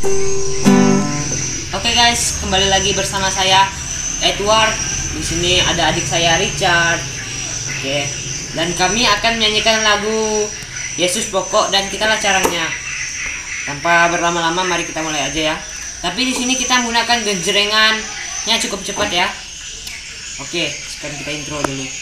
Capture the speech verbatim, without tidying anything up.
Oke guys, kembali lagi bersama saya Edward. Di sini ada adik saya Richard. Oke. Dan kami akan menyanyikan lagu Yesus Pokok dan Kitalah Caranya. Tanpa berlama-lama, mari kita mulai aja ya. Tapi di sini kita menggunakan genjrengannya cukup cepat ya. Oke, sekarang kita intro dulu.